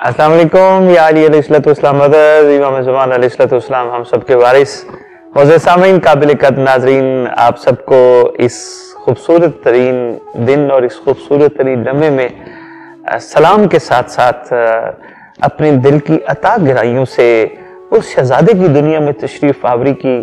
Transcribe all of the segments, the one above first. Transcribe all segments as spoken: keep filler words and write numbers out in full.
अस्सलाम वालेकुम या अली अलैहिस्सलाम मदद इमाम ज़मान अलैहिस्सलाम हम सब के वारिस मोअज़्ज़ज़ सामीन काबिल कद्र नाज़रीन, आप सबको इस खूबसूरत तरीन दिन और इस खूबसूरत तरीन लम्हे में सलाम के साथ साथ अपने दिल की अता गहराइयों से उस शहजादे की दुनिया में तशरीफ़ आवरी की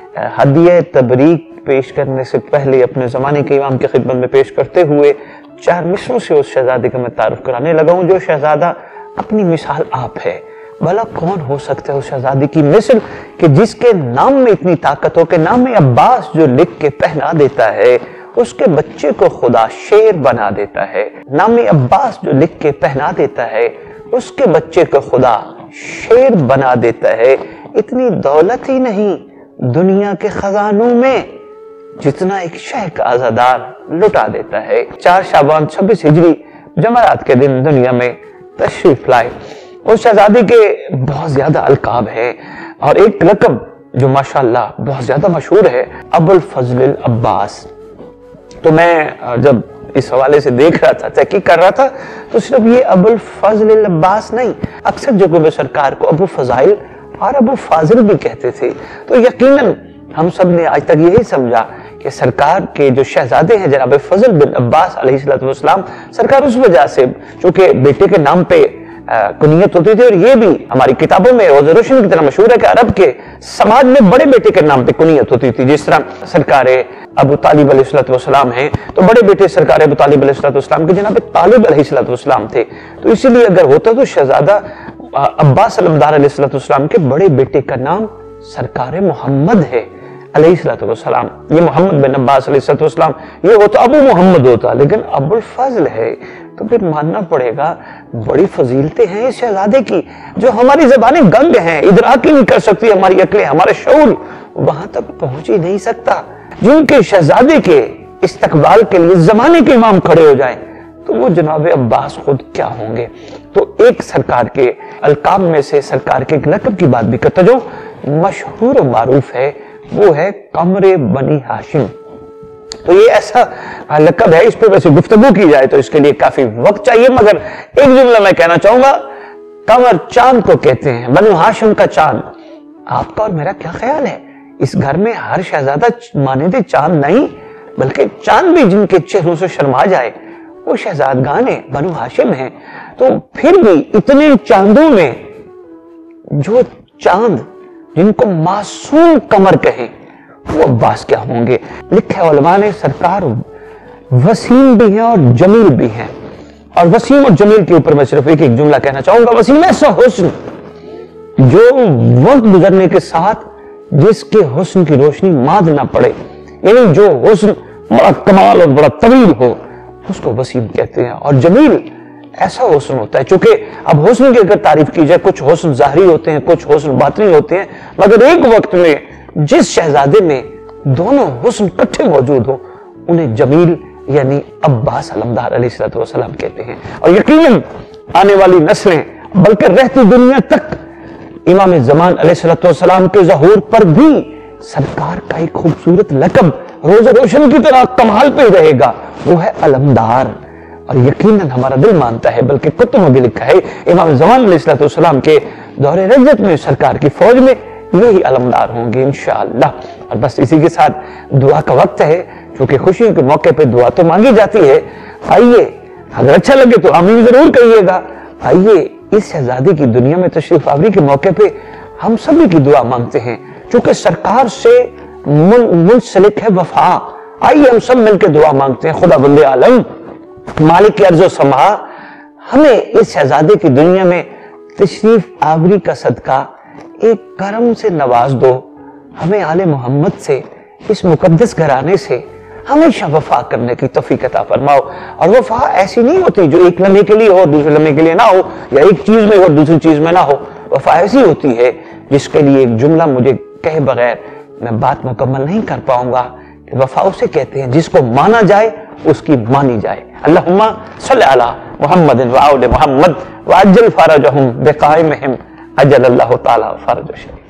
हदिया तबरीक पेश करने से पहले अपने ज़माने के इमाम की खिदमत में पेश करते हुए चार मिसरों से उस शहजादे का मैं तारुफ कराने लगा हूँ, जो शहजादा अपनी मिसाल आप है। भला कौन हो सकता है उस शहजादी की मिसल कि जिसके नाम में इतनी ताकत हो कि नाम में अब्बास जो लिख के पहना देता है उसके बच्चे को खुदा शेर बना देता है। नाम में अब्बास जो लिख के पहना देता है उसके बच्चे को खुदा शेर बना देता है। इतनी दौलत ही नहीं दुनिया के खजानों में जितना एक शह का आजादार लुटा देता है। चार शाबान छब्बीस हिजरी जमरात के दिन दुनिया में तशरीफ लाए। उस शहजादे के बहुत ज्यादा अलकाब है और एक लक़ब जो माशाअल्लाह बहुत ज्यादा मशहूर है, अबुल फजल अब्बास। तो मैं जब इस हवाले से देख रहा था, तहकीक कर रहा था, तो सिर्फ ये अबुल फजल अब्बास नहीं, अक्सर जगहों में सरकार को अबू फजाइल और अबू फाजिल भी कहते थे। तो यकीनन हम सब ने आज तक यही समझा कि सरकार के जो शहजादे हैं जनाब फजल बिन अब्बास अलैहिस्सलाम, सरकार उस वजह से चूंकि बेटे के नाम पे कुनियत होती थी, और ये भी हमारी किताबों में रोज़ रोशन की तरह मशहूर है कि अरब के समाज में बड़े बेटे के नाम पे कुनियत होती थी। जिस तरह सरकार अबू तालिब अलैहिस्सलाम हैं तो बड़े बेटे सरकार अबू तालिब अलैहिस्सलाम के जनाब तालिब अलैहिस्सलाम थे। तो इसीलिए अगर होता तो शहजादा अब्बास अलमदार अलैहिस्सलाम के बड़े बेटे का नाम सरकार मोहम्मद है अलैहिस्सलाम। ये मोहम्मद बिन अब्बास अलैहिस्सलाम ये होता अबू मोहम्मद होता, लेकिन अबुल फजल है। तो फिर मानना पड़ेगा बड़ी फजीलतें हैं इस शहजादे की जो हमारी ज़बानें गंग हैं, इदराक ही नहीं कर सकती, हमारी अक्लें, हमारा शऊर वहां तक पहुंच ही नहीं सकता। जिनके शहजादे के इस्तकबाल के लिए जमाने के इमाम खड़े हो जाएं तो वो जनाब अब्बास खुद क्या होंगे। तो एक सरकार के अलकाब में से सरकार के एक लक़ब की बात भी करता जो मशहूर और मारूफ है, वो है कमरे बनी हाशिम। तो ये ऐसा लक़ब है, इस पे वैसे गुफ्तगू की जाए तो इसके लिए काफी वक्त चाहिए, मगर एक जुमला मैं कहना चाहूंगा, कमर चांद को कहते हैं, बनु हाशिम का चांद। आपका और मेरा क्या ख्याल है, इस घर में हर शहजादा माने चांद नहीं बल्कि चांद भी जिनके चेहरों से शर्मा जाए वो शहजादगान है, बनु हाशिम है। तो फिर भी इतने चांदों में जो चांद जिनको मासूम कमर कहे वो अब्बास क्या होंगे। लिखे उलमा ने सरकार वसीम भी हैं और जमील भी हैं, और वसीम और जमील के ऊपर मैं सिर्फ एक एक जुमला कहना चाहूंगा। वसीम ऐसा हुस्न जो वक्त गुजरने के साथ जिसके हुस्न की रोशनी माद ना पड़े, यानी जो हुस्न बड़ा कमाल और बड़ा तवील हो उसको वसीम कहते हैं। और जमील ऐसा हुस्न होता है, चूंकि अब हुस्न की अगर तारीफ की जाए, कुछ हुस्न ज़ाहिरी होते हैं, कुछ हुस्न बातिनी होते हैं, मगर एक वक्त में जिस शहजादे में दोनों हुस्न इकट्ठे मौजूद हो उन्हें जमील यानी अब्बास अलमदार अलैहिस्सलाम कहते हैं। और यकीनन आने वाली नस्लें बल्कि रहती दुनिया तक इमाम ज़मान अलैहिस्सलाम के ज़हूर पर भी सरकार का एक खूबसूरत लक़ब रोज़ रोशन की तरह कमाल पे रहेगा, वो है अलमदार। और यकीनन हमारा दिल मानता है, बल्कि कुतुब में भी लिखा है, इमाम ज़मान अलैहिस्सलाम के दौरे रजत में सरकार की फौज में यही अलमदार होंगे इंशाअल्लाह। और बस इसी के साथ दुआ का वक्त है, क्योंकि खुशियों के मौके पे दुआ तो मांगी जाती है। आइए, अगर अच्छा लगे तो आमीन जरूर कहिएगा। आइए इस शहजादी की दुनिया में तशरीफ आवरी के मौके पे हम सभी की दुआ मांगते हैं, क्योंकि सरकार से मुंसलिक है वफा। आइए हम सब मिलकर दुआ मांगते हैं, खुदा बंदे आलम मालिक की अर्ज़ो समा हमें इस शहजादे की दुनिया में तशरीफ आवरी का सदका एक करम से नवाज दो। हमें आले मोहम्मद से, इस मुकद्दस घराने से हमेशा वफा करने की तौफीक अता फरमाओ। और वफा ऐसी नहीं होती जो एक लम्हे के लिए हो दूसरे लम्हे के लिए ना हो, या एक चीज में हो दूसरी चीज में ना हो। वफा ऐसी होती है जिसके लिए एक जुमला मुझे कहे बगैर मैं बात मुकम्मल नहीं कर पाऊंगा। वफा उसे कहते हैं जिसको माना जाए उसकी मानी जाए। अल्लाहुम्मा सल्ली अला मुहम्मद व आले मुहम्मद व अज्जल फरजहुम बिक़ाइमिहिम अज्जल अल्लाहु तआला फरजहुम।